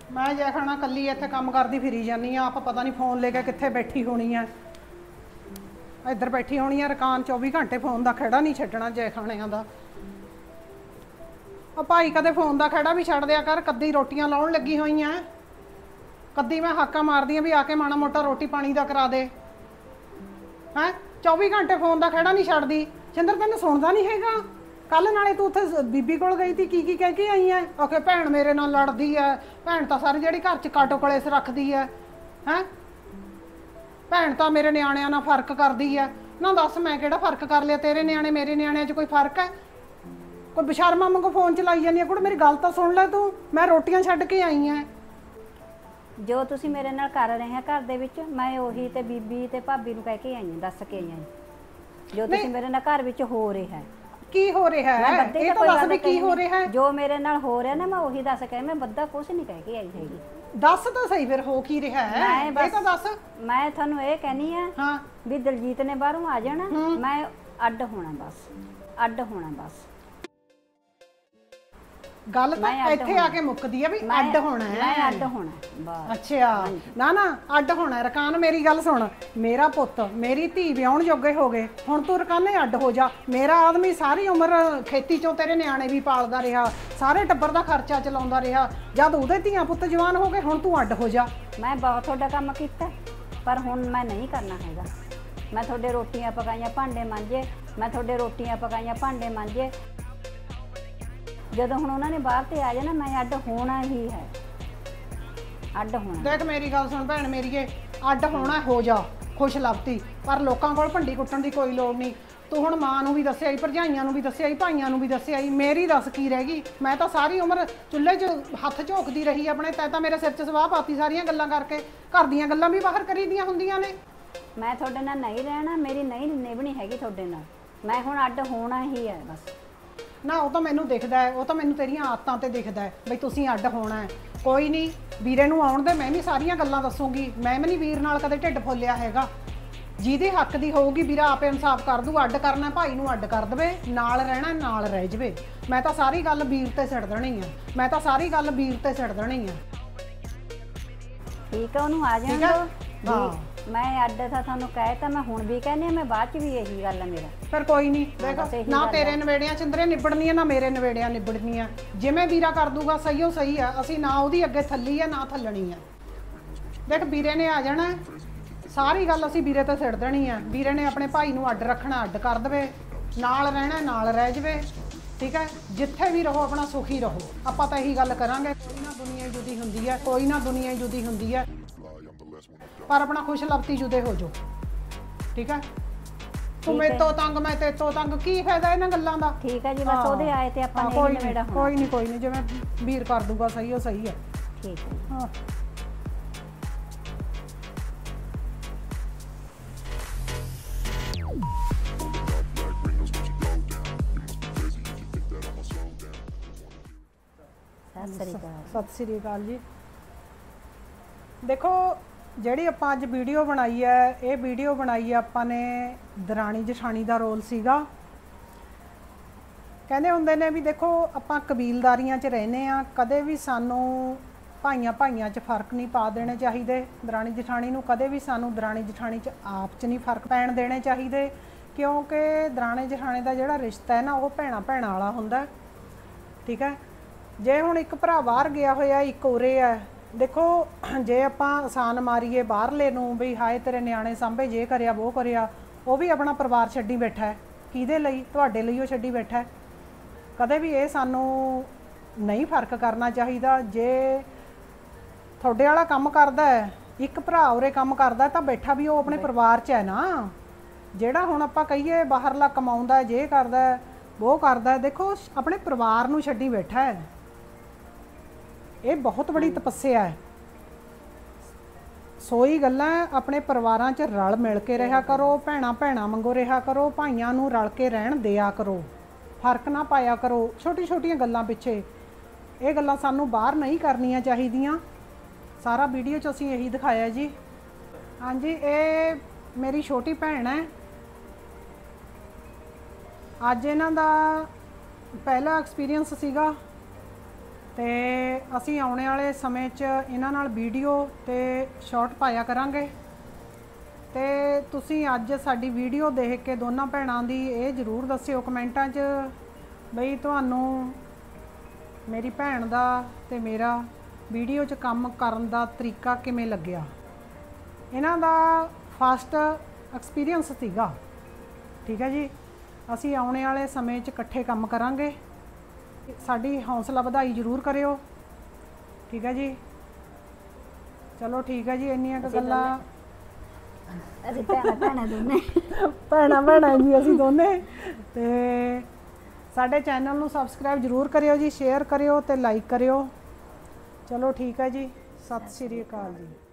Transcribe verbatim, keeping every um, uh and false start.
मैं जै खाना कली इत्थे काम करदी फिरी जानी आ, आप पता नहीं फोन लेके कित्थे बैठी होनी है, इधर बैठी होनी है रकान चौबी घंटे फोन का खेड़ा नहीं छड्डना जै खाणिਆਂ ਦਾ। आ भाई कदे फोन का खेड़ा भी छड्ड दिया कर, कद्दी रोटियां लाउण लगी होई हैं, कद्दी मैं हाका मारदी भी आके माड़ा मोटा रोटी पानी का करा दे हैं। चौबी घंटे फोन का खेड़ा नहीं छड्डदी। छिंदर तैनूं सुणदा नहीं हैगा। कल नाले तू उत्थे बीबी कोल गई थी, की की कह के आई है, आखे भैन मेरे नाल लड़दी है, भैन तां सारी जिहड़ी घर च काटो कलेस रखदी है हैं, भैन तां मेरे निआणिਆਂ नाल फर्क करदी है। ना दस मैं किहड़ा फर्क कर लिया, तेरे निआणे मेरे निआणिਆਂ 'च कोई फर्क है? कोई बेशर्मा वांगू फोन चलाई जानी है। कुड़ मेरी गल तां सुण ले तू, मैं रोटियां छड्ड के आई हैं। जो तुसी मेरे नाल कर रहे हैं घर दे विच, मैं ओही ते बीबी ते भाबी नूं कह के आई हां, दस के आई हां जो तुसी मेरे नाल घर विच हो रहा है। की हो रहा है ये तो दस भी की हो रहा है। जो मेरे नाल हो रहा ना मैं ओही दस के, मैं बद्दा कुछ नहीं कह के आई हैगी। दस तो सही फिर हो की रहा है ये तो दस। मैं थानू ये कहनी है हाँ भी दलजीत ने बाहरों आ जाना, मैं अड्ड होना बस, अड्ड होना बस। गल तो इत्थे आके मुकदी है भी अड्ड होना है, मैं अड्ड होना बस। अच्छा ना ना अड्ड होना है। रकान मेरी गल सुन, मेरा पुत मेरी धी विआउण जोगे हो गए, हुण तू रकाने अड्ड हो जा। मेरा आदमी सारी उम्र खेती चों तेरे निआणे भी पालदा रहा, सारे टब्बर दा खर्चा चलाउंदा रहा, जद उहदे धीआं पुत जवान हो गए हुण तू अड्ड हो जा। मैं बहुत तुहाडा काम कीता पर हुण मैं नहीं करना हैगा। मैं तुहाडे रोटियां पकाइयां भांडे मांजे, मैं तुहाडे रोटियां पकाइयां भांडे मांजे। ਜਦੋਂ ਹੁਣ ਉਹਨਾਂ ਨੇ ਬਾਹਰ ਤੇ ਆ ਜਾਣਾ ਮੈਂ ਅੱਡ ਹੋਣਾ ਹੀ ਹੈ, ਅੱਡ ਹੋਣਾ। ਦੇਖ ਮੇਰੀ ਗੱਲ ਸੁਣ ਭੈਣ ਮੇਰੀਏ, ਅੱਡ ਹੋਣਾ ਹੋ ਜਾ ਖੁਸ਼ ਲੱਭਤੀ, ਪਰ ਲੋਕਾਂ ਕੋਲ ਭੰਡੀ ਕੁੱਟਣ ਦੀ ਕੋਈ ਲੋੜ ਨਹੀਂ। ਤੂੰ ਹੁਣ ਮਾਂ ਨੂੰ ਵੀ ਦੱਸਿਆ ਹੀ, ਭਰਜਾਈਆਂ ਨੂੰ ਵੀ ਦੱਸਿਆ ਹੀ, ਭਾਈਆਂ ਨੂੰ ਵੀ ਦੱਸਿਆ ਹੀ, ਮੇਰੀ ਦੱਸ ਕੀ ਰਹਿ ਗਈ। ਮੈਂ ਤਾਂ ਸਾਰੀ ਉਮਰ ਚੁੱਲ੍ਹੇ 'ਚ ਹੱਥ ਝੋਕਦੀ ਰਹੀ ਆਪਣੇ, ਤੈ ਤਾਂ ਮੇਰੇ ਸਿਰ 'ਚ ਸਵਾਹ ਪਾਤੀ ਸਾਰੀਆਂ ਗੱਲਾਂ ਕਰਕੇ। ਘਰ ਦੀਆਂ ਗੱਲਾਂ ਵੀ ਬਾਹਰ ਕਰੀਦੀਆਂ ਹੁੰਦੀਆਂ ਨੇ। ਮੈਂ ਤੁਹਾਡੇ ਨਾਲ ਨਹੀਂ ਰਹਿਣਾ, ਮੇਰੀ ਨਹੀਂ ਨਿਭਣੀ ਹੈਗੀ ਤੁਹਾਡੇ ਨਾਲ, ਮੈਂ ਹੁਣ ਅੱਡ ਹੋਣਾ ਹੀ ਹੈ ਬਸ। ना वो तो मैनू दिखता है, वो तो मैनू तेरिया आदतों ते दिखता है बई तुसीं अड्ड होना है। कोई नहीं वीरे नूं आउण दे, मैं भी सारियां गल्लां दसूंगी। मैं भी नहीं वीर नाल कदे ढिड फुल्लिया हैगा। जिहदे हक दी होऊगी वीरा आपे इंसाफ कर दू। अड्ड करना भाई नूं अड्ड कर देवे, नाल रहना नाल रह जावे। मैं तो सारी गल वीर ते छड्ड देनी है, मैं तो सारी गल वीर ते छड्ड देनी है। ठीक है उन्होंने आ जाएगा। हाँ मैं अड्ड था थानू कहता, मैं हुण भी कहनी, मैं बाद च भी यही गल है मेरा। फिर कोई नहीं देख ना तेरे नवेड़ियां चिंदरे निबड़नी है ना मेरे नवेड़ियां निबड़नी है। जिवें वीरा कर दूगा सही हो सही है, असी ना उहदी अगे थल्ली है ना थल्लनी है। देख वीरे ने आ जाना, सारी गल असी वीरे ते सिड़ देनी है। वीरे ने अपने भाई नूं अड्ड रखना अड्ड कर देवे, नाल रहना नाल रह जावे। ठीक है जिथे भी रहो अपना सुखी रहो। आपां तां यही गल करांगे, कोई ना दुनिया जुदी हुंदी है, कोई ना दुनिया जुदी हुंदी है, पर अपना खुश लपती जुदे हो जो। ठीक है तू मेरे तो तंग मैं तेरे तो तंग, की फायदा इन्हां गल्लां दा। ठीक है जी बस ओदे आए ते आपां ने ही नवेड़ा होना। कोई नहीं कोई नहीं जिवें वीर कर दूगा सही हो सही है। ठीक है हाँ सत श्री अकाल जी। देखो ਜਿਹੜੀ ਆਪਾਂ ਅੱਜ ਵੀਡੀਓ ਬਣਾਈ ਹੈ, ਇਹ ਵੀਡੀਓ ਬਣਾਈ ਹੈ ਆਪਾਂ ਨੇ ਦਰਾਣੀ ਜਠਾਣੀ ਦਾ ਰੋਲ ਸੀਗਾ। ਕਹਿੰਦੇ ਹੁੰਦੇ ਨੇ ਵੀ ਦੇਖੋ ਆਪਾਂ ਕਬੀਲਦਾਰੀਆਂ 'ਚ ਰਹਿੰਦੇ ਆ, ਕਦੇ ਵੀ ਸਾਨੂੰ ਭਾਈਆਂ ਭਾਈਆਂ 'ਚ ਫਰਕ ਨਹੀਂ ਪਾ ਦੇਣੇ ਚਾਹੀਦੇ। ਦਰਾਣੀ ਜਠਾਣੀ ਨੂੰ ਕਦੇ ਵੀ ਸਾਨੂੰ ਦਰਾਣੀ ਜਠਾਣੀ 'ਚ ਆਪ 'ਚ ਨਹੀਂ ਫਰਕ ਪੈਣ ਦੇਣੇ ਚਾਹੀਦੇ, ਕਿਉਂਕਿ ਦਰਾਣੀ ਜਠਾਣੀ ਦਾ ਜਿਹੜਾ ਰਿਸ਼ਤਾ ਹੈ ਨਾ ਉਹ ਭੈਣਾਂ ਭੈਣਾਂ ਵਾਲਾ ਹੁੰਦਾ। ਠੀਕ ਹੈ ਜੇ ਹੁਣ ਇੱਕ ਭਰਾ ਬਾਹਰ ਗਿਆ ਹੋਇਆ ਇੱਕ ਉਰੇ ਹੈ, देखो जे आपां आसान मारीए बाहरले नूं भी हाए तेरे नियाणे सांभे जे करिया वो करिया, वो भी अपना परिवार छड्डी बैठा है। किहदे लई? तुहाडे लई वो छड्डी बैठा है। कदे भी ये सानू नहीं फर्क करना चाहिदा। जे तुहाडे वाला काम करदा है, एक भरा उरे काम करदा तां बैठा भी वो अपने परिवार च है ना। जिहड़ा हुण आपां कहीए बाहरला कमाउंदा जे करदा वो करदा, देखो अपने परिवार नूं छड्डी बैठा है। ये बहुत बड़ी तपस्या है। सोई गल्लां अपने परिवारां च रल मिल के रहा करो, भैणां भैणां वांगू रहा करो, भाइयां नूं रल के रहण दिया करो, फर्क ना पाया करो छोटी छोटियां गल्लां पिछे। ये गल्लां सानूं बाहर नहीं करनियां चाहिदियां। सारा वीडियो च असीं यही दिखाया जी। हाँ जी ये मेरी छोटी भैन है। अज इन्हां दा पहला एक्सपीरियंस सीगा। ਤੇ ਅਸੀਂ ਆਉਣੇ ਵਾਲੇ ਸਮੇਂ 'ਚ ਇਹਨਾਂ ਨਾਲ ਵੀਡੀਓ ਤੇ ਸ਼ਾਰਟ ਪਾਇਆ ਕਰਾਂਗੇ। ਤੇ ਤੁਸੀਂ ਅੱਜ ਸਾਡੀ ਵੀਡੀਓ ਦੇਖ ਕੇ ਦੋਨਾਂ ਭੈਣਾਂ ਦੀ ਇਹ ਜ਼ਰੂਰ ਦੱਸਿਓ ਕਮੈਂਟਾਂ 'ਚ ਬਈ ਤੁਹਾਨੂੰ ਮੇਰੀ ਭੈਣ ਦਾ ਤੇ ਮੇਰਾ ਵੀਡੀਓ 'ਚ ਕੰਮ ਕਰਨ ਦਾ ਤਰੀਕਾ ਕਿਵੇਂ ਲੱਗਿਆ। ਇਹਨਾਂ ਦਾ ਫਸਟ ਐਕਸਪੀਰੀਅੰਸ ਸੀਗਾ, ਠੀਕ ਹੈ ਜੀ। ਅਸੀਂ ਆਉਣੇ ਵਾਲੇ ਸਮੇਂ 'ਚ ਇਕੱਠੇ ਕੰਮ ਕਰਾਂਗੇ। ਸਾਡੀ ਹੌਸਲਾ ਵਧਾਈ ਜ਼ਰੂਰ ਕਰਿਓ, ਠੀਕ ਹੈ ਜੀ। ਚਲੋ ਠੀਕ ਹੈ ਜੀ, ਇੰਨੀਆਂ ਕੁ ਗੱਲਾਂ ਅਸੀਂ ਭੈਣਾਂ ਭੈਣਾਂ ਦੋਨੇ ਭੈਣਾਂ ਭੈਣਾਂ ਜੀ ਅਸੀਂ ਦੋਨੇ। ਤੇ ਸਾਡੇ ਚੈਨਲ ਨੂੰ ਸਬਸਕ੍ਰਾਈਬ ਜ਼ਰੂਰ ਕਰਿਓ ਜੀ, ਸ਼ੇਅਰ ਕਰਿਓ ਤੇ ਲਾਈਕ ਕਰਿਓ। ਚਲੋ ਠੀਕ ਹੈ ਜੀ, ਸਤਿ ਸ਼੍ਰੀ ਅਕਾਲ ਜੀ।